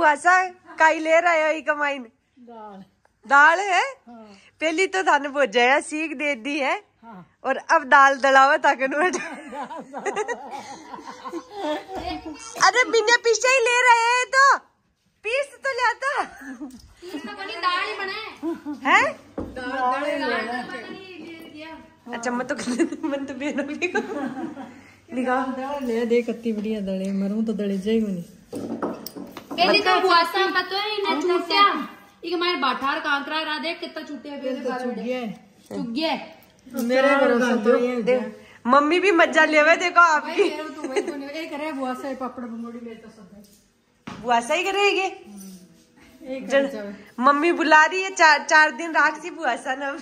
बुआ सा काई ले रहे हो कमाइन दाल है। पहली तो थाने बोझाया सीख दे दी है और अब दाल दलावा तक अरे बिना पीछे ही ले रहे हैं तो पीस तो लाता है। अच्छा मैं तो बेनो ले देख कत्ती बढ़िया दले मरूं तो दले जाई नहीं पहले तो बुआसा पतो है इने छूटिया इक मार बाठार कांकरा रा देख कितना छूटिया पहले चुग गया मेरे भरोसा तो ये मम्मी भी मजा लेवे देखो आपकी एक रे बुआसा पापड़ बंगोड़ी ले तो सब बुआसा ही करेगी। मम्मी बुला रही है 4 दिन राख सी बुआसा ना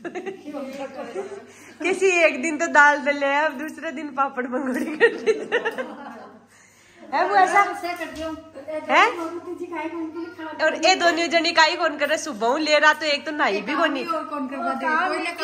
किसी एक दिन तो दाल दले है अब दूसरे दिन पापड़ मंगोड़ी कर रही है बुआसा है। और ये दोनों जनी काई कौन कर रहा सुबह ले रहा तो एक तो नाई भी कोनी कौन करवा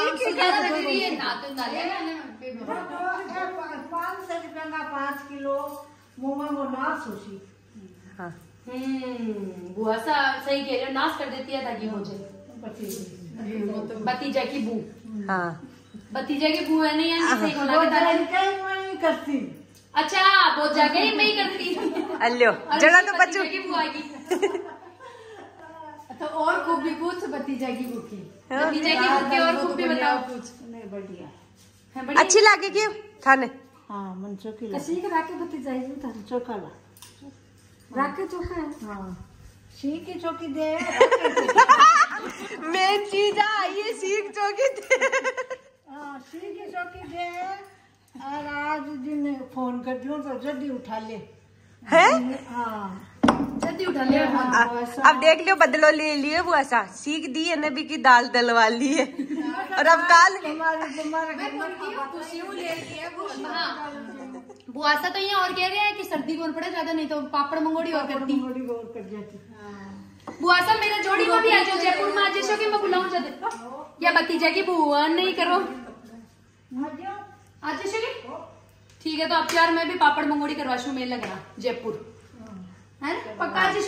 दे 5 किलो मुंह में नाश होशी। हाँ बुआसा सही कह रहे हो नाश कर देती है ताकि हो जाए भतीजा की बू। हाँ भतीजा की बू है नहीं सही नहीं करती। अच्छा वो जगह ही मैं ही करती अल्लो जगह तो बच्चों की बू आएगी तो और खूबी पूछ भतीजा की बुकी भतीजा की बू की और खूबी बताओ कुछ नहीं बढ़िया अच्छी लागे क्यों थाने। हाँ मन चोकी लगे राके भतीजा ही था चोखा ला राके चोखा है। हाँ सीख की चौकी दे मेन चीज ये सीख चौकी दे। हाँ सीख की चौकी दे और आज दिन फोन कर दूं तो जल्दी उठा ले है। हाँ जल्दी उठा ले। अब देख लियो बदलो ले लिए वो ऐसा सीख दी है नबी की दाल दलवा ली है और अब काल बुआसा तो ये और कह रहे हैं कि सर्दी कौन पड़े ज्यादा नहीं तो पापड़ मंगोड़ी और करती बुआसा मेरा जोड़ी को भी आ जाओ जयपुर में आज कि मैं बुलाऊं जब या भतीजा की बुआ नहीं करो आज ठीक है तो अब यार मैं भी पापड़ मंगोड़ी करवाशू मेल लग रहा जयपुर है पक्का आज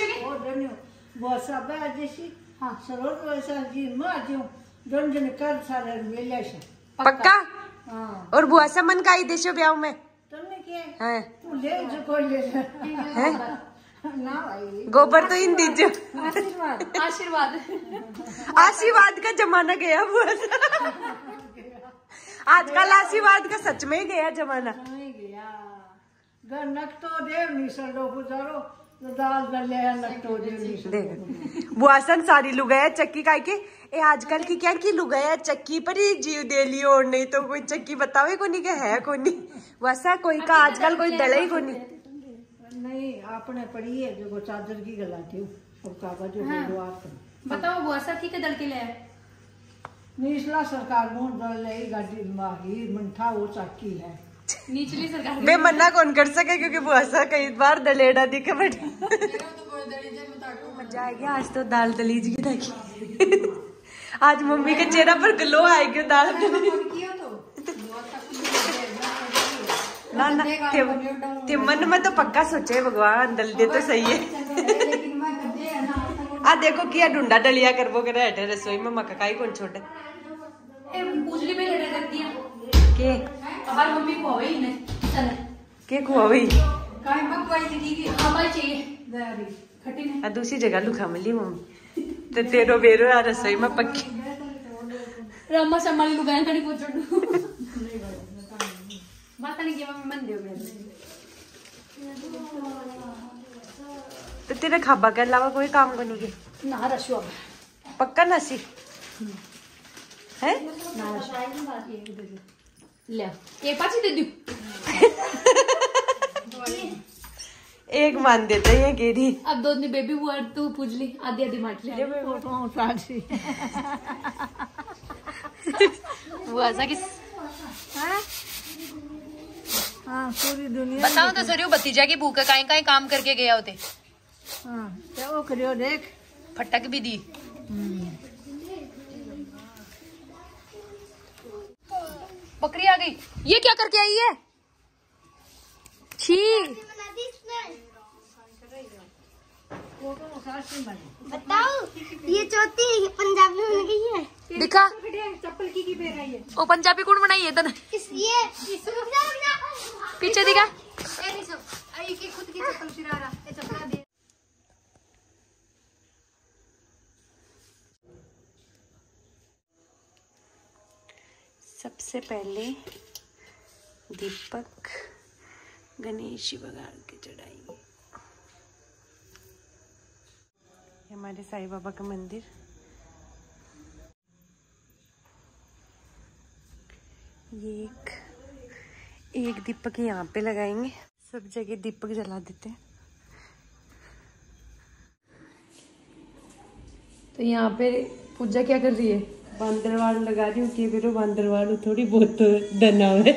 हाँ सरोज वैसा जी मैं आज दोन जन कर सारे मेले से पक्का। और बुआसा मन का ही देशो ब्याह में तुमने क्या है तू ले जो कोई ले है ना भाई गोबर तो इन दीजिए आशीर्वाद आशीर्वाद आशीर्वाद का जमाना गया बुआसा आजकल आशीर्वाद का सच में गया जमाना गया नक तो देव नहीं सलो गुजारो दाल गले नक तो देव नहीं बुआसन सारी लुगाया चक्की का के ए आजकल की क्या की लुगाया चक्की पर ही जीव दे लियो और नहीं तो कोई चक्की बतावे को नहीं है को नहीं वैसा कोई का आजकल कोई दले ही को नहीं आपने पढ़ी है जो चादर की गलाती हूँ और कागज जो बताओ बुआसा ठीक है दल के लिए निचला सरकार मोहन दल गाड़ी माही मंठा वो चाकी है निचली सरकार मैं मना कौन कर सके क्योंकि बुआसा कई बार दलेड़ा दिखे बट मजा आ गया आज तो दाल दलीज की देखी आज मम्मी के चेहरा पर ग्लो आएगी दाल ना ना ते मन में तो पक्का सोचे भगवान दल दे तो सही है। आ देखो किया ढूंढा डलिया करबो करे हटे रसोई में मक्काई कौन छोटे पूजली में लड़ा कर दिया के हमारी मम्मी को हुई ने चल के खुआई काय मकवाई दीदी की हमारी चाहिए दारी खटी ने आ दूसरी जगह लुखा मिली मम्मी ते तेरो बेरो आ रसोई में पक्की रामा संभाल लुगाए खड़ी को छोड़ बात नहीं कि मम्मी मन देव तो तेरे खाबा के अलावा कोई काम करोगे ना रशुआ पक्का नसी है ले एक पाची दे दू एक मान देते हैं केरी अब दो दिन बेबी बुआ तू पूछ ली आधी आधी माट ले वो ऐसा किस हाँ पूरी दुनिया बताओ तो सरियो भतीजा की भूख काई काई काम करके गया होते हाँ क्या वो करियो देख फटक भी दी बकरी आ गई ये क्या करके आई है छी बताओ ये चौथी पंजाबी में गई है। दिखा चप्पल की पेड़ आई है। ओ पंजाबी कौन बनाई है तने? ये पीछे दिखा। खुद की चप्पल फिरा रहा है, चप्पल दे। सबसे पहले दीपक गणेश जी भगवान के चढ़ाएंगे। हमारे साईं बाबा का मंदिर। ये एक दीपक यहाँ पे लगाएंगे, सब जगह दीपक जला देते हैं। तो यहाँ पे पूजा क्या कर रही है? बांदरवाड़ लगा रही हूँ कि फिर बांदरवाड़ थोड़ी बहुत डना है।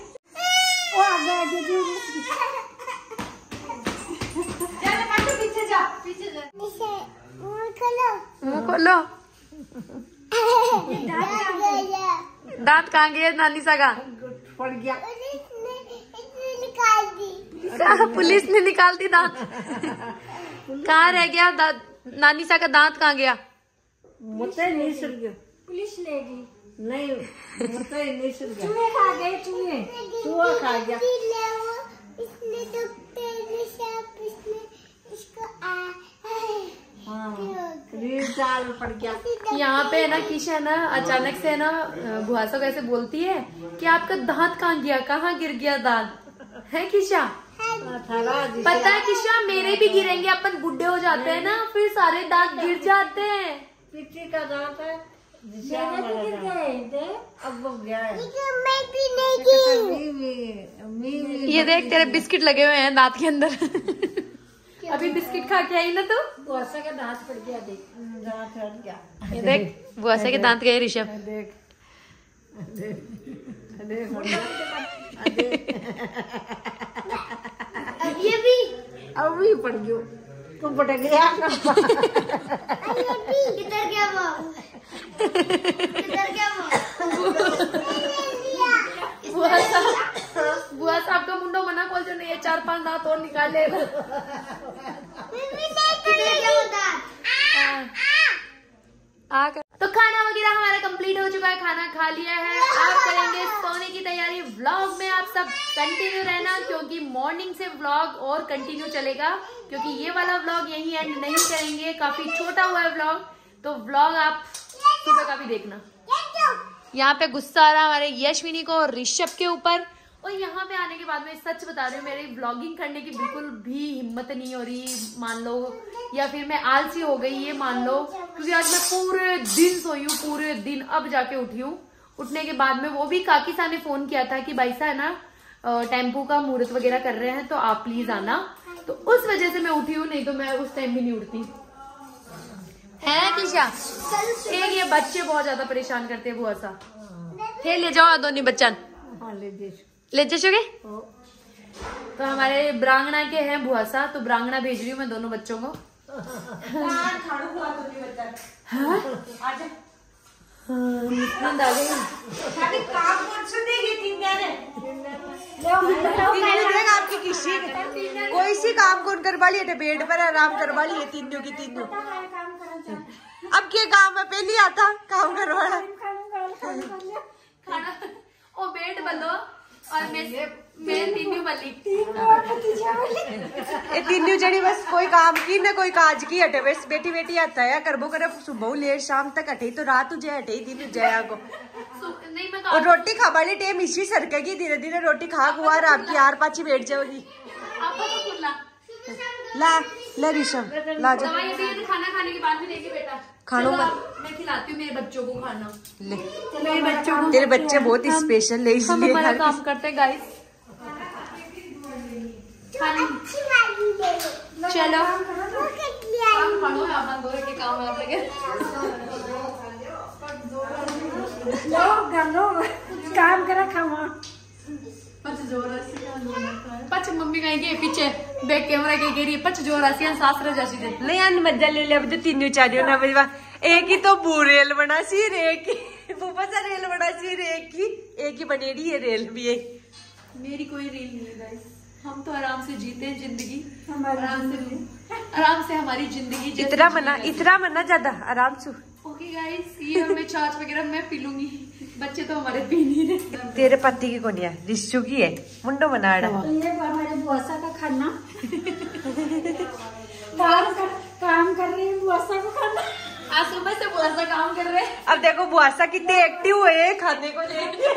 खोलो। दांत कहाँ गए नानी सा का? पड़ गया। पुलिस ने निकाल दी दांत। कहाँ रह गया दांत? नानी सा का दांत कहाँ गया? मुझसे नहीं सुन गया। पुलिस ले गई। नहीं मुझसे नहीं सुन गया। चूहे खा गए, चूहा खा गया। इसने डॉक्टर ने सब इसको चाल पड़ गया। यहाँ पे ना किशा ना अचानक से ना भुआसा कैसे बोलती है कि आपका दांत कहाँ गया, कहाँ गिर गया दांत है किशा? पता है किशा, मेरे भी गिरेंगे, अपन बुढ़े हो जाते हैं ना फिर सारे दांत गिर जाते हैं। पीछे का दांत है, अब वो गया है। ये देख तेरे बिस्किट लगे हुए हैं दांत के अंदर। अभी बिस्किट खा के आई ना तू? बुआसा का दांत पड़ गया, देख दांत हट गया। ये देख बुआसा के दांत गए ऋषभ। देख ये भी अब भी पड़ गयो, तू पटक गया। किधर गया वो? किधर गया वो? बुआ साहब का मुंडो मना खोल जो नहीं है, 4-5 दांत और निकाल ले। तो खाना वगैरह हमारा कंप्लीट हो चुका है, खाना खा लिया है, आप करेंगे सोने की तैयारी। व्लॉग में आप सब कंटिन्यू रहना क्योंकि मॉर्निंग से व्लॉग और कंटिन्यू चलेगा, क्योंकि ये वाला व्लॉग यहीं एंड नहीं करेंगे, काफी छोटा हुआ है व्लॉग, तो व्लॉग आप सुबह का भी देखना। यहाँ पे गुस्सा आ रहा हमारे यशविनी को और ऋषभ के ऊपर। और यहाँ पे आने के बाद में सच बता रही हूँ, मेरी व्लॉगिंग करने की बिल्कुल भी हिम्मत नहीं हो रही मान लो, या फिर मैं आलसी हो गई ये मान लो, क्योंकि आज मैं पूरे दिन सोई हूँ, पूरे दिन अब जाके उठी हूँ। उठने के बाद में वो भी काकी सा ने फोन किया था कि भाई सा है ना टेम्पो का मुहूर्त वगैरह कर रहे हैं तो आप प्लीज आना, तो उस वजह से मैं उठी हूँ, नहीं तो मैं उस टाइम भी नहीं उठती है किशा। एक ये बच्चे बहुत ज्यादा परेशान करते हैं बुआ सा। फिर ले जाओ दोनों बच्चन, ले जाओगे? तो हमारे ब्रांगणा के हैं बुआ सा, तो ब्रांगणा भेज रही हूँ मैं दोनों बच्चों को। आपकी किसी कोई सी काम कौन करवा ली है, बेड पर आराम करवा ली है तीनों की तीनों। अब क्या काम है, पहले आता काम करवा खाना ओ बेड बलो और मैं तीनों बली ये तीनों जनी बस कोई काम की ना कोई काज की हटे, बस बेटी बेटी आता है करबो करे सुबह लेट शाम तक हटे तो रात तुझे हटे दिन जया को। नहीं मैं और रोटी खा वाली टेम इसी सरकेगी, धीरे धीरे रोटी खा गुआर आपकी यार पाची बैठ जाओगी। ला ले ऋषभ ला जा, खाना खाने के बाद भी देंगे बेटा, खानो मैं खिलाती हूँ मेरे बच्चों को खाना। ले मेरे बच्चों को, तेरे बच्चे बहुत स्पेशल है हम इसलिए हमारा काम करते हैं गाइस। चलो काम करा खावा पच मम्मी कहेंगे पीछे बैक कैमरा के गिरी पच जोर आसियां सासरे जैसी दे नहीं आन मजा ले ले, अब तो तीनों चारियों ना बजवा, एक ही तो बू रेल बना सी, एक ही फूफा सा रेल बना सी, एक ही बनेड़ी है रेल भी है। मेरी कोई रील नहीं है गाइस। हम तो आराम से जीते हैं जिंदगी, आराम से हमारी जिंदगी। इतना मना ज्यादा आराम से। ओके गाइस, ये हमें छाछ वगैरह मैं पी लूंगी, बच्चे तो हमारे पी नहीं रहे। तेरे पति की कौन है? रिश्चू की है, मुंडो बना रहा। ये हमारे बुआसा का खाना काम कर रही है, बुआसा को खाना। आज सुबह से बुआसा काम कर रहे हैं। अब देखो बुआसा कितने एक्टिव हुए खाने को लेके।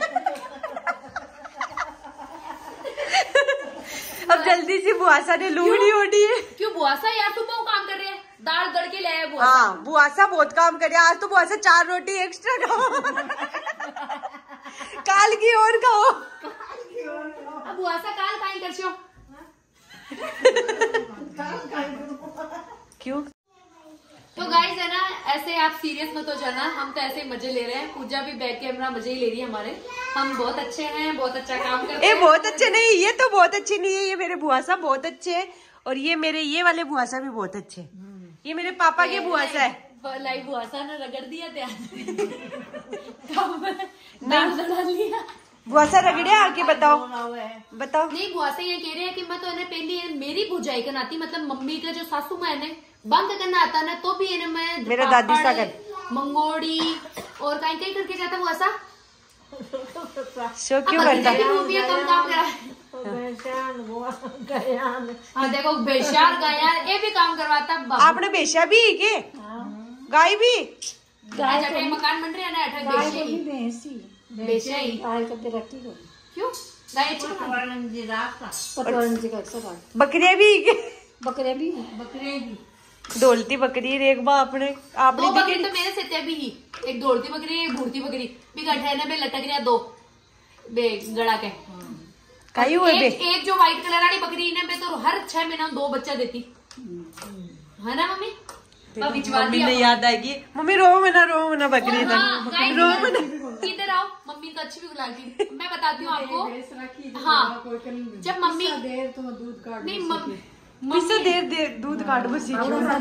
अब जल्दी से बुआसा ने लूड़ी ओढ़ी है। क्यों बुआसा यार, सुबह वो काम कर रहे हैं, दाल गड़ के ले आए बुआसा। हाँ बुआसा बहुत काम करे। आज तो बुआसा 4 रोटी एक्स्ट्रा खाओ। काल की और खाओ। अब बुआसा काल काई कर छो। क्यों? तो गाइस है ना, ऐसे आप सीरियस मत हो जाना, हम तो ऐसे ही मजे ले रहे हैं। पूजा भी बैक कैमरा मजे ही ले रही है हमारे। हम बहुत अच्छे हैं, बहुत अच्छा काम करते हैं। बहुत अच्छे नहीं, ये तो बहुत अच्छे नहीं है। ये मेरे बुआसा बहुत अच्छे है, और ये मेरे ये वाले बुआसा भी बहुत अच्छे। ये मेरे पापा के बुआसा है। लाइव बुआसा ने रगड़ दिया डाल लिया। बुआसा रगड़े आके बताओ। नहीं बुआसा ये कह रहे हैं कि मैं तो इन्हें पहले मेरी भुजाई करनाती, मतलब मम्मी का जो सासू माँ ने बंद करना आता ना, तो भी इन्हें मैं मेरा दादी सागर मंगोड़ी और कहीं कहीं करके जाता बुआसा। शो क्यों करता? कम काम करा। हाँ देखो बेशार गायन ये भी काम करवाता। आपने बेशा भी के गाय भी मकान बन रहे हैं ना, बेशा ही क्यों गाय बकरिया भी बकरे भी दौलती बकरी रेख बा अपने दो बकरी तो मेरे से भी ही, एक दौड़ती बकरी एक भूरती बकरी भी गठे में लटक रहा दो बे गड़ा के। एक जो व्हाइट कलर वाली बकरी ने मैं तो हर 6 महीना 2 बच्चा देती है ना मम्मी। मम्मी ने याद आएगी, मम्मी रो मना बकरी रो मना। इधर आओ, मम्मी तो अच्छी भी बुलाती। मैं बताती हूँ आपको। हाँ जब मम्मी नहीं देर दूध काट बसी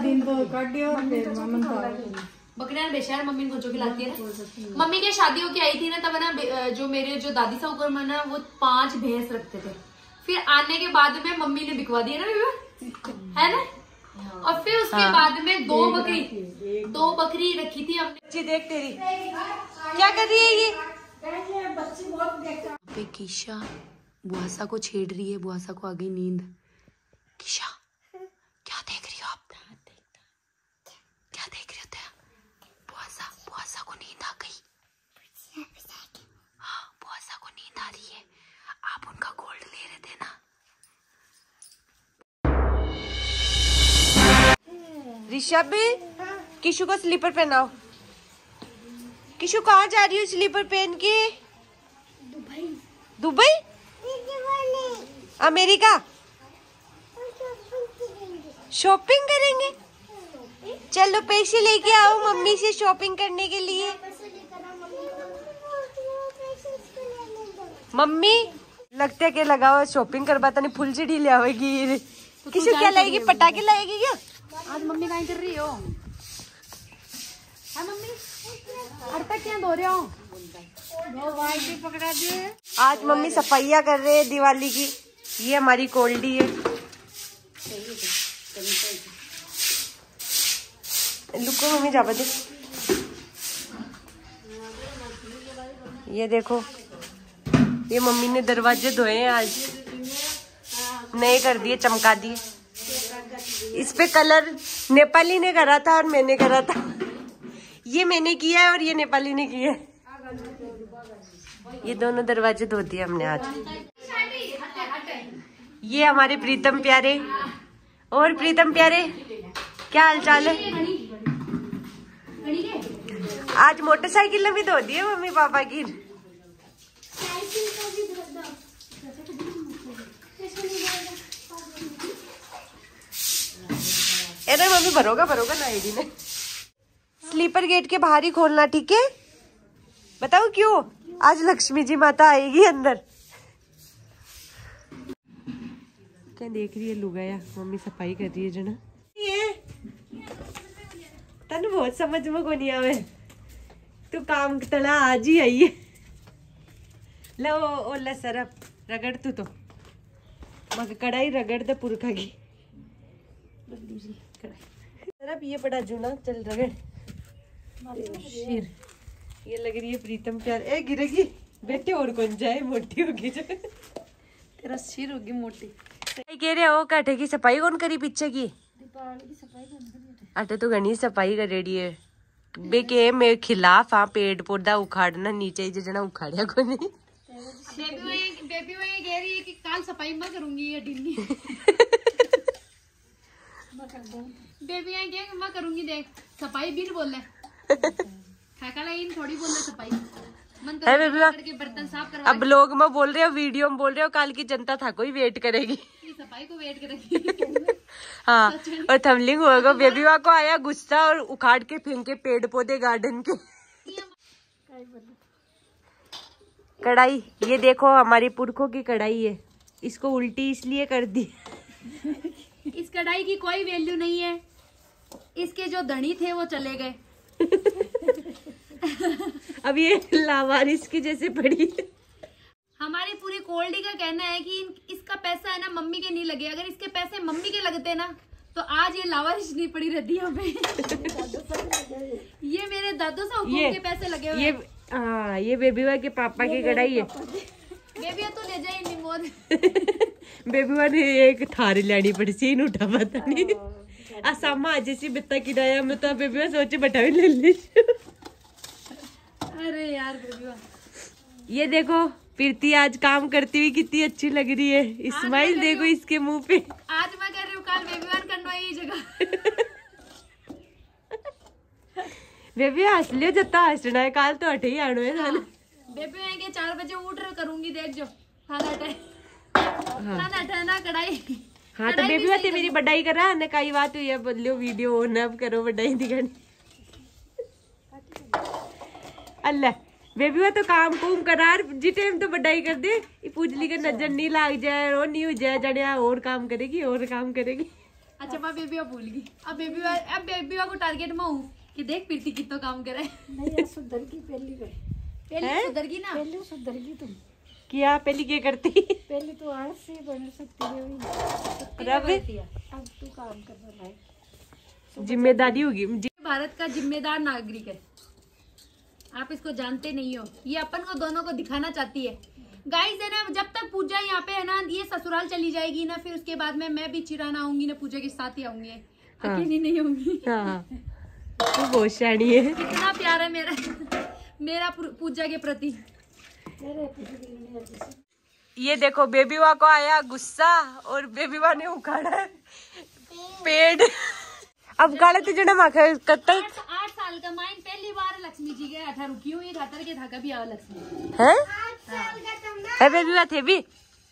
बकरियां बेशर मम्मी को जो खिलाती है। मम्मी के शादी होके आई थी ना, तब ना जो मेरे जो दादी साहब में ना वो 5 भैंस रखते थे। फिर आने के बाद में मम्मी ने बिकवा दिया ना, है ना। और फिर उसके बाद में 2 बकरी रखी थी हमने। देख तेरी क्या कर रही है ये पे कीशा बुआसा को छेड़ रही है, बुआसा को आ गई नींद। कीशा क्या देख रही हो आप? क्या देख रहे हो? बुआसा को नींद आ गई। हाँ बुआसा को नींद आ रही है। आप उनका गोल्ड ले रहे थे ना। ऋषभ किशु को स्लीपर पहनाओ। किशु कहाँ जा रही हो स्लीपर पहन के? दुबई अमेरिका शॉपिंग करेंगे। चलो पैसे लेके आओ मम्मी से शॉपिंग करने के लिए। मम्मी लगता क्या लगाओ शॉपिंग करवाता नहीं, फुल सीढ़ी ले आवेगी। किसी क्या लाएगी? पटाखे लाएगी क्या? आज मम्मी क्या कर रही हो? हाँ मम्मी आटा क्या धो रहे हो? पकड़ा दिए। आज मम्मी सफाइयाँ कर रहे हैं दिवाली की। ये हमारी कोल्डी है। लुको मम्मी जा दे। ये देखो ये मम्मी ने दरवाजे धोए हैं आज, नए कर दिए, चमका दिए। इस पे कलर नेपाली ने करा था और मैंने करा था। ये मैंने किया है और ये नेपाली ने किया है। ये दोनों दरवाजे धो दिए हमने आज। ये हमारे प्रीतम प्यारे। और प्रीतम प्यारे क्या हाल चाल है? आज मोटरसाइकिल भी धो दी है मम्मी पापा की। अरे मम्मी भरोगा ना आईडी ने। स्लीपर गेट के बाहर ही खोलना, ठीक है? बताओ क्यों? आज लक्ष्मी जी माता आएगी अंदर। क्या देख रही है लुगाया? मम्मी सफाई कर रही है जना। ये तन बहुत समझ में को नहीं आवे। तू काम तला आज ही आई है। लो ओला सरफ रगड़ तू तो। मग कढ़ाई रगड़ दे पुरखा की तरफ ये बड़ा जूना चल रगड़ शीर। ये लग रही है प्रीतम प्यार। ए गिरेगी बेटे और कौन जाए, मोटी होगी जो तेरा सिर होगी मोटी। कह रहे हो काठे की सफाई कौन करी पीछे की? अटे तो घनी सफाई करेड़ी है बे के मैं खिलाफ हाँ पेड़ पौधा उखाड़ना नीचे ही जना उखाड़िया को नहीं। बेबी वो ये कह रही है कि काल सफाई मैं करूंगी ये ढिल्ली। बेबी ये कह मैं करूंगी देख सफाई भी बोल रहे थोड़ी बोल रहे सफाई मन तो बर्तन साफ करवा। अब लोग मैं बोल रहे हो वीडियो में बोल रहे हो काल की जनता था कोई वेट करेगी सफाई को वेट करेगी। हाँ और थमलिंग होगा बेबी वाह को आया गुस्सा और उखाड़ के फेंके पेड़ पौधे गार्डन के। कढ़ाई ये देखो हमारी पुरखों की कढ़ाई है, इसको उल्टी इसलिए कर दी। इस कढ़ाई की कोई वैल्यू नहीं है, इसके जो धनी थे वो चले गए। अब ये लावारिस की जैसे पड़ी। हमारी पूरी कोल्डी का कहना है कि इसका पैसा है ना मम्मी के नहीं लगे, अगर इसके पैसे मम्मी के लगते ना तो आज ये लावारिस नहीं पड़ी रहती हमें। ये मेरे दादू से हुकूम के पैसे लगे हुए। ये बेबीवा के पापा की कढ़ाई है। बेबीवा तो ले जाए निमोद। बेबीवा ने एक थारी लानी पड़ी सी उठा पता नहीं आसामा जैसी बित्ता किराया में तो बेबीवा सोचे बटा भी ले ली। अरे यार बेबीवा ये देखो प्रीति आज काम करती हुई कितनी अच्छी लग रही है। स्माइल देखो इसके मुंह पे। आज मैं कर रही हूँ काल बेबीवान करना है ये जगह। बेबी हंस लियो जत्ता हंसना है काल तो हटे ही आनो है ना। बेबी के 4 बजे उठ करूंगी देख जो खाना हटे ना कढ़ाई। हाँ तो बेबी बात मेरी बढ़ाई करा न कई बात हुई है बदलो वीडियो ऑन अब करो बढ़ाई दिखानी। अल्लाह बेबी वो तो काम कुम करार जी टाइम तो बढ़ाई कर दे पूजली का नजर नहीं लाग जाए और नहीं हो जाए जड़िया और काम करेगी और काम करेगी। अच्छा मैं बेबी भूल गई। अब बेबी को टारगेट में हूँ कि देख प्रीति कितना काम करे। नहीं सुधर की पहली सुधर गई ना पहले सुधर गई तुम क्या पहली क्या करती? पहले तो आज से बन सकती है अब तू काम करना है जिम्मेदारी होगी। भारत का जिम्मेदार नागरिक है, आप इसको जानते नहीं हो। ये अपन को दोनों को दिखाना चाहती है। गाइस है ना जब तक पूजा यहाँ पे है ना ये ससुराल चली जाएगी ना फिर उसके बाद में मैं भी चिराना आऊंगी ना पूजा के साथ ही आऊंगी। हाँ। अकेली नहीं होंगी। हाँ तू बहुत शानी है। कितना प्यार है मेरा पूजा के प्रति। ये देखो बेबीवा को आया गुस्सा और बेबीवा ने उखाड़ा पेड़। अब गाड़े तुझे ना माखा कत्ता 8 साल का माइन पहली बार लक्ष्मी जी के अठा रुकी हुई खातर के था कभी आवा लक्ष्मी है बेबीवा थे भी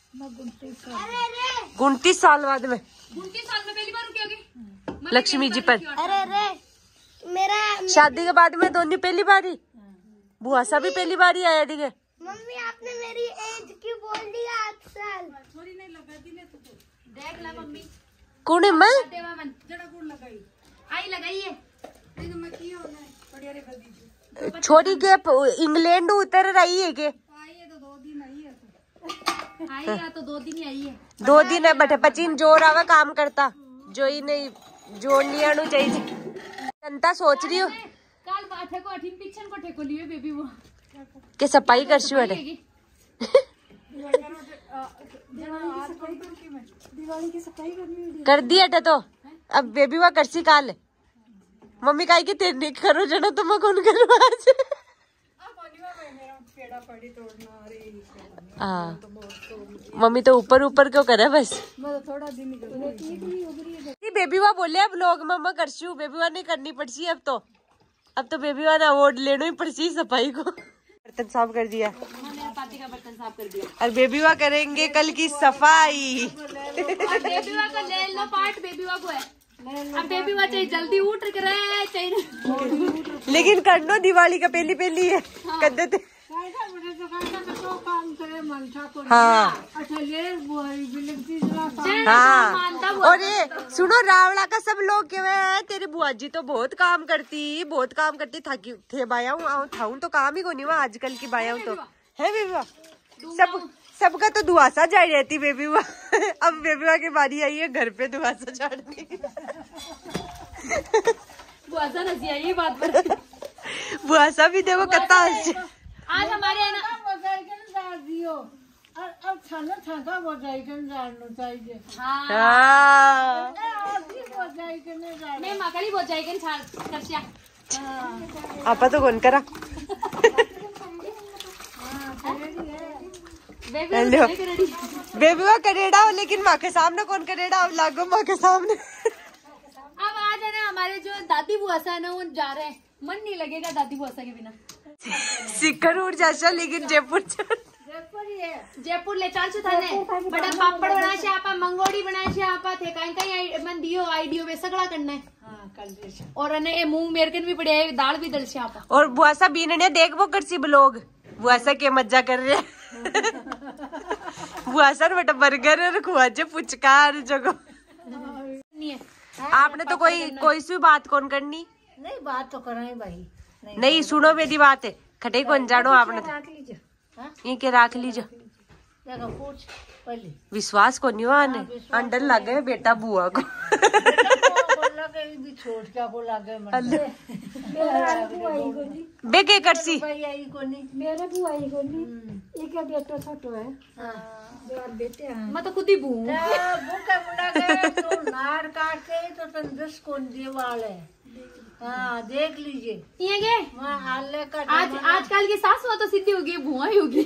29 साल बाद में 29 साल में पहली बार रुकी होगी लक्ष्मी जी पर। अरे मेरा शादी के बाद में दोनों पहली बारी बुआ सा भी पहली बारी आया दिखे। मम्मी आपने मेरी एज क्यों बोल दिया 8 साल? थोड़ी नहीं लगा दी ने तो देख ला मम्मी कौन है मैं देवा मन जड़ा गुड़ लगाई आई लगाई है नहीं तो मैं की होना है बढ़िया रे बदी छोरी के इंग्लैंड उतर रही है के आई है तो 2 दिन आई है आई है तो 2 दिन ही आई है 2 दिन है बटे पचीन जोर आवा काम करता जो ही नहीं जोड़ लिया चाहिए जनता सोच रही हो काल बाठे को अठीन पिछन को ठेको लिए बेबी वो के सफाई कर छु अरे दिवाली की सफाई करनी कर दी अटे तो अब बेबी वा करसी काल मम्मी काई की तेरे नहीं करो जना तो मैं कौन करूँ आज। हाँ मम्मी तो ऊपर ऊपर क्यों करे बस थोड़ा दिन बेबी वा बोले अब लोग मम्मा करशू बेबी वा नहीं करनी पड़सी अब तो बेबी वा ने अवार्ड लेना ही पड़सी सफाई को। बर्तन साफ कर दिया पार्टी का बर्तन साफ कर दिया और बेबी वा करेंगे कल की सफाई। बेबी वा का ले लो पार्ट बेबी वा को है अब बेबी वा चाहिए जल्दी उठ कर रहे चाहिए लेकिन कर दो दिवाली का पहली है कर देते। हाँ हाँ और ये सुनो रावड़ा का सब लोग क्या है तेरी बुआ जी तो बहुत काम करती थकी थे बाया हूँ तो काम ही को नहीं हुआ आजकल की बाया हूँ तो है बेबी सबका तो दुआसा जा रहती बेबी हुआ। अब बेबी हुआ की बारी आई है घर पे दुआसा झाड़ने की। बुआसा हंसी आई बात पर। बुआसा भी देखो कितना आज हमारे है ना मैं मकली बहुत जाएगी आपा तो कौन करा। बेबी हुआ करेड़ा हो लेकिन माँ के सामने कौन करेड़ा। अब लागो माँ के सामने। अब आज है ना हमारे जो दादी बुआसा है ना वो जा रहे हैं। मन नहीं लगेगा दादी बुआसा के बिना। सिक्कर उड़ जाशा लेकिन जयपुर ले चाल थाने बड़ा पापड़ बना से आपा मंगोड़ी बना से आपा थे कहीं मन दियो आईडियो में सगड़ा करना है। और अने मूंग मेरकन भी पड़े है दाल भी दल से आपा। और बुआसा बीन ने देख वो करसी ब्लॉग बुआसा के मजा कर रहे। बुआसा बटा बर्गर और खुआजे पुचकार जगह नहीं है। आपने तो कोई सी बात कौन करनी। नहीं बात तो करा भाई। नहीं सुनो मेरी बात है खटे कौन जानो आपने ये के राख लीजो। विश्वास को नहीं आने अंडर लगे बेटा बुआ को। बे के करसी मेरे बुआई को नहीं एक बेटा छोटो है बेटे हैं। मैं तो खुद ही बू नार काट के तो तंदुरुस्त कौन देवाल है। हाँ देख लीजिए ये के आज आजकल की सासुआ तो सीधी होगी बुआ ही होगी।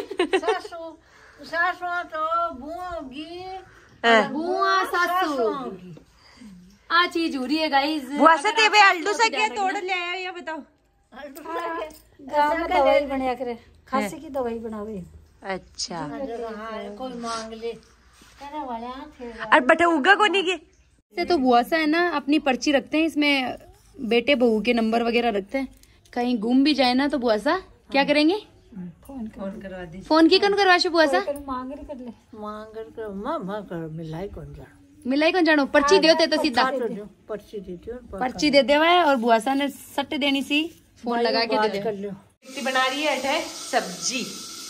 सासू तो बुआ होगी बुआ सासू होगी। आ चीज हो रही है गाइस। बुआ से तेरे अल्टू से क्या तोड़ ले आया ये बताओ। गाँव में दवाई बनाया करे खांसी की दवाई बनावे। अच्छा कोई मांग ले और बटे उगा को नहीं के से तो बुआसा है ना अपनी पर्ची रखते हैं इसमें बेटे बहू के नंबर वगैरह रखते हैं। कहीं गुम भी जाए ना तो बुआसा क्या करेंगे फोन करवा दी। फोन की कौन करवाशे बुआसा मांग कर ले मांग कर मिलाई कौन जानो मिलाई कौन जानो पर्ची देते तो सीधा पर्ची देती पर्ची दे देवा है। और बुआसा ने सट्टे देनी सी फोन लगा के दे कर लो। बना रही है सब्जी।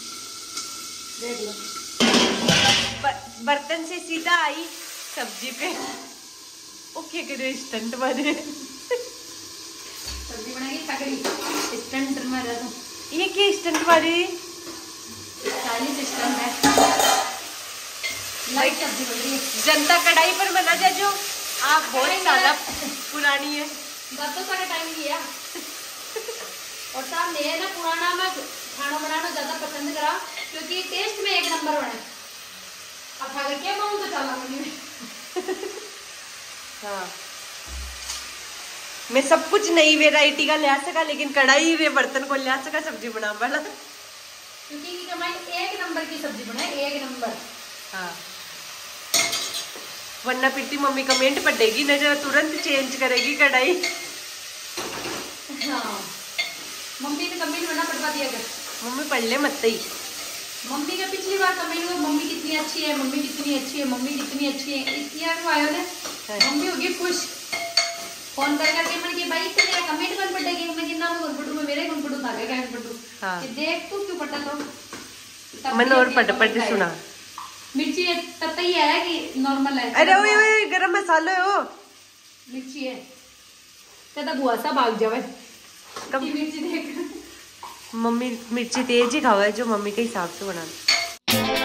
बर्तन से सीधा आई सब्जी पे। ओके करे स्टंट मारे सब्जी बनाएगी स्टंट मारा तो ये क्या स्टंट मारे स्टाइलिश स्टंट है। लाइट सब्जी बन रही है जनता कढ़ाई पर बना जा जो आप बहुत ज्यादा पुरानी है। बात तो सारा टाइम किया और साहब ने ना पुराना में खाना बनाना ज्यादा पसंद करा क्योंकि टेस्ट में एक नंबर बना। अब खा के मांग तो चला मुझे। हाँ मैं सब कुछ नई वेराइटी का ले सका लेकिन कढ़ाई वे बर्तन को ले सका सब्जी बना वाला क्योंकि कमाई एक नंबर की सब्जी बनाए एक नंबर। हाँ वरना पिट्टी मम्मी कमेंट पड़ेगी न जो तुरंत चेंज करेगी कढ़ाई। हाँ मम्मी ने कमेंट बना पड़वा दिया कर। मम्मी पढ़ ले मत ही। मम्मी का पिछली बार कमेंट हुआ मम्मी कितनी अच्छी है मम्मी कितनी अच्छी है मम्मी कितनी अच्छी है। इस ईयर को आयो ने मम्मी होगी खुश फोन कर करके मन की भाई तो मेरा कमेंट कौन पड़ेगी मैं कितना कौन पढ़ू मैं मेरे कौन पढ़ू धागे का पढ़ू। हाँ। कि देख तू क्यों पढ़ता तो मन और पढ़ सुना। मिर्ची ततई है कि नॉर्मल है। अरे ओए गरम मसाला है वो मिर्ची है कहता बुआ सा भाग जावे कब मिर्ची देख। मम्मी मिर्ची तेज ही खावा है जो मम्मी के हिसाब से बनाना।